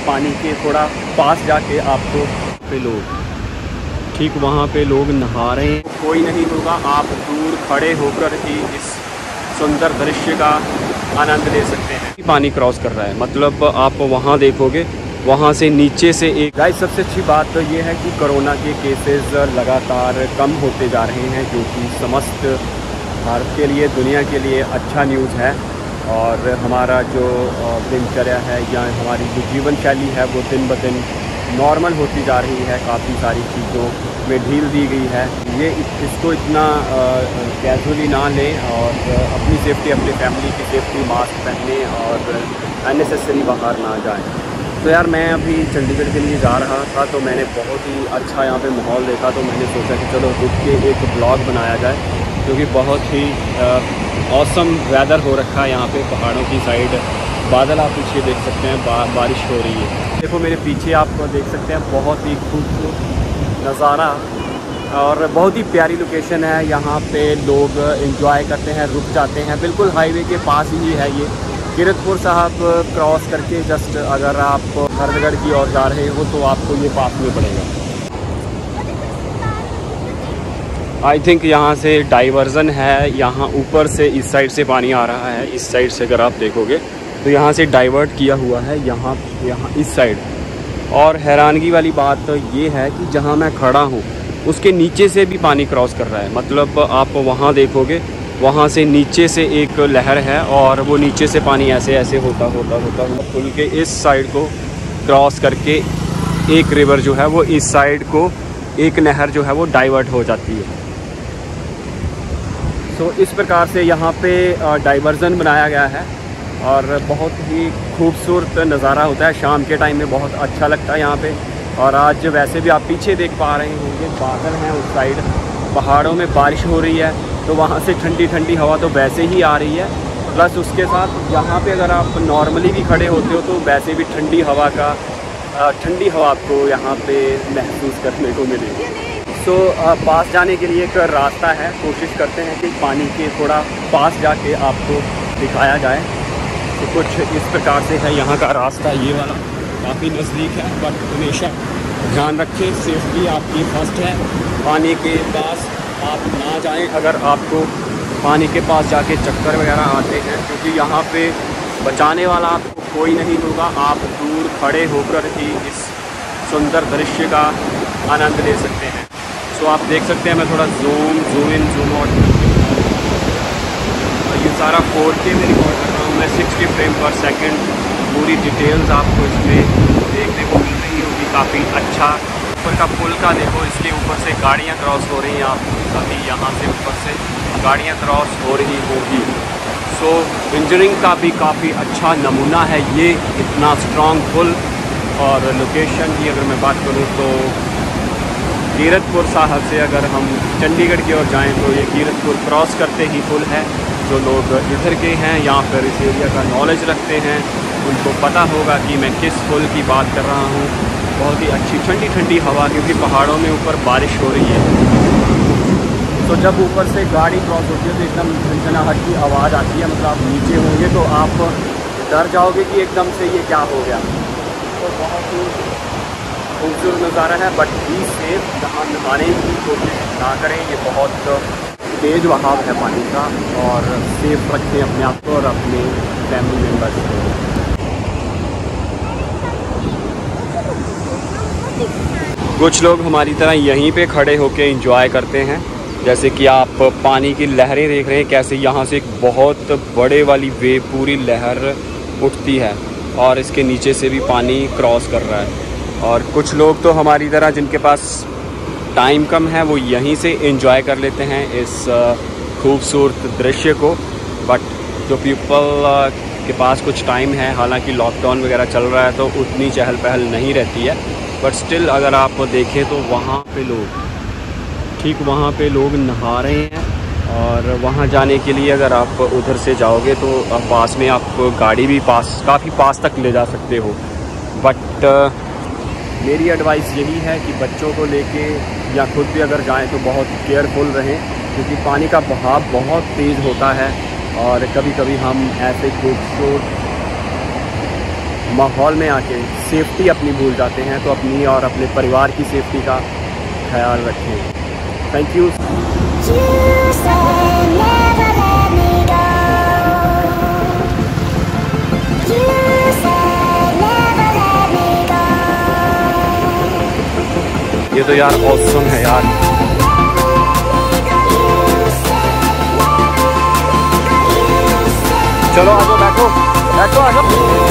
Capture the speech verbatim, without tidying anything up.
पानी के थोड़ा पास जाके आपको पे लोग ठीक वहाँ पे लोग नहा रहे हैं, कोई नहीं होगा। आप दूर खड़े होकर ही इस सुंदर दृश्य का आनंद ले सकते हैं। पानी क्रॉस कर रहा है, मतलब आप वहाँ देखोगे वहाँ से नीचे से एक गाइस। सबसे अच्छी बात तो ये है कि कोरोना के केसेस लगातार कम होते जा रहे हैं, जो कि समस्त भारत के लिए, दुनिया के लिए अच्छा न्यूज़ है। और हमारा जो दिनचर्या है या हमारी जो जीवन शैली है वो दिन ब दिन नॉर्मल होती जा रही है। काफ़ी सारी चीज़ों में ढील दी गई है। ये इसको इतना कैजुअली ना लें और अपनी सेफ्टी, अपनी फैमिली की सेफ्टी, मास्क पहने और अननेसेसरी बाहर ना जाएं। तो यार मैं अभी चंडीगढ़ के लिए जा रहा था, तो मैंने बहुत ही अच्छा यहाँ पे माहौल देखा, तो मैंने सोचा कि चलो रुक के एक ब्लॉग बनाया जाए, क्योंकि बहुत ही औसम वेदर हो रखा है यहाँ पे पहाड़ों की साइड। बादल आप पीछे देख सकते हैं, बा, बारिश हो रही है। देखो मेरे पीछे आप देख सकते हैं, बहुत ही खूबसूरत नज़ारा और बहुत ही प्यारी लोकेशन है। यहाँ पे लोग एंजॉय करते हैं, रुक जाते हैं। बिल्कुल हाईवे के पास ही है ये। कीरतपुर साहब क्रॉस करके जस्ट अगर आप हरदगढ़ की ओर जा रहे हो तो आपको ये पास में पड़ेगा। आई थिंक यहाँ से डाइवर्जन है, यहाँ ऊपर से इस साइड से पानी आ रहा है। इस साइड से अगर आप देखोगे तो यहाँ से डाइवर्ट किया हुआ है, यहाँ यहाँ इस साइड। और हैरानगी वाली बात तो ये है कि जहाँ मैं खड़ा हूँ उसके नीचे से भी पानी क्रॉस कर रहा है। मतलब आप वहाँ देखोगे, वहाँ से नीचे से एक लहर है और वो नीचे से पानी ऐसे ऐसे होता होता होता होता पुल के इस साइड को क्रॉस करके एक रिवर जो है वो इस साइड को, एक नहर जो है वो डाइवर्ट हो जाती है। तो इस प्रकार से यहाँ पे डाइवर्जन बनाया गया है और बहुत ही खूबसूरत नज़ारा होता है। शाम के टाइम में बहुत अच्छा लगता है यहाँ पे। और आज वैसे भी आप पीछे देख पा रहे होंगे, बादल हैं उस साइड, पहाड़ों में बारिश हो रही है, तो वहाँ से ठंडी ठंडी हवा तो वैसे ही आ रही है। प्लस उसके साथ यहाँ पे अगर आप नॉर्मली भी खड़े होते हो तो वैसे भी ठंडी हवा का ठंडी हवा आपको यहाँ पे महसूस करने को मिलेगी। सो so, पास जाने के लिए एक रास्ता है, कोशिश करते हैं कि पानी के थोड़ा पास जाके आपको दिखाया जाए। तो कुछ इस प्रकार से है यहाँ का रास्ता, ये वाला काफ़ी नज़दीक है, बट हमेशा ध्यान रखें, सेफ्टी आपकी फर्स्ट है। पानी के पास आप ना जाएं अगर आपको पानी के पास जाके चक्कर वगैरह आते हैं, क्योंकि यहाँ पे बचाने वाला आपको कोई नहीं होगा। आप दूर खड़े होकर ही इस सुंदर दृश्य का आनंद ले सकते हैं। सो आप देख सकते हैं, मैं थोड़ा zoom zoom in zoom out, ये सारा फोर के में रिकॉर्ड कर रहा हूँ मैं, सिक्सटी फ्रेम पर सेकंड। पूरी डिटेल्स आपको इसमें देखने को मिल रही होगी, काफ़ी अच्छा। ऊपर का पुल का देखो, इसके ऊपर से गाड़ियाँ क्रॉस हो रही हैं। आप अभी यहाँ से ऊपर से गाड़ियाँ क्रॉस हो रही होगी। सो इंजीनियरिंग का भी काफ़ी अच्छा नमूना है ये, इतना स्ट्रॉन्ग पुल। और लोकेशन की अगर मैं बात करूँ तो कीरतपुर साहब से अगर हम चंडीगढ़ की ओर जाएँ तो ये कीरतपुर क्रॉस करते ही पुल है। जो लोग इधर के हैं या फिर इस एरिया का नॉलेज रखते हैं, उनको पता होगा कि मैं किस पुल की बात कर रहा हूँ। बहुत ही अच्छी ठंडी ठंडी हवा, क्योंकि पहाड़ों में ऊपर बारिश हो रही है। तो जब ऊपर से गाड़ी क्रॉस होती है तो एकदम झनझनाहट की आवाज़ आती है। मतलब आप नीचे होंगे तो आप डर जाओगे कि एकदम से ये क्या हो गया। तो बहुत ही खूबसूरत नज़ारा है, बट बी सेफ, जहाँ नहाने की कोशिश ना करें। ये बहुत तेज़ बहाव है पानी का, और सेफ रखें अपने आप को और अपने फैमिली मेम्बर्स को। कुछ लोग हमारी तरह यहीं पे खड़े होकर एंजॉय करते हैं, जैसे कि आप पानी की लहरें देख रहे हैं, कैसे यहाँ से एक बहुत बड़े वाली वेव पूरी लहर उठती है और इसके नीचे से भी पानी क्रॉस कर रहा है। और कुछ लोग तो हमारी तरह जिनके पास टाइम कम है, वो यहीं से एंजॉय कर लेते हैं इस खूबसूरत दृश्य को। बट जो पीपल के पास कुछ टाइम है, हालांकि लॉकडाउन वगैरह चल रहा है तो उतनी चहल पहल नहीं रहती है, बट स्टिल अगर आप देखें तो वहाँ पे लोग ठीक वहाँ पे लोग नहा रहे हैं। और वहाँ जाने के लिए अगर आप उधर से जाओगे तो पास में आप गाड़ी भी पास काफ़ी पास तक ले जा सकते हो। बट मेरी एडवाइस यही है कि बच्चों को लेके या खुद भी अगर जाएं तो बहुत केयरफुल रहें, क्योंकि पानी का बहाव बहुत तेज़ होता है और कभी कभी हम ऐसे खूबसूरत माहौल में आके सेफ्टी अपनी भूल जाते हैं। तो अपनी और अपने परिवार की सेफ्टी का ख्याल रखें। Thank you. ये तो यार ऑसम है यार। चलो आ जाओ, बैठो बैठो आ जाओ।